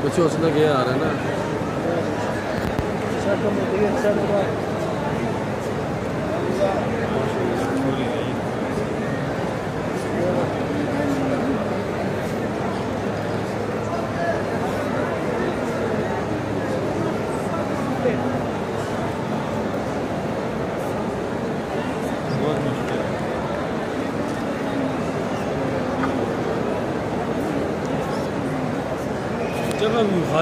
कुछ उसने किया आ रहा है ना। बहुत मुश्किल है जब हम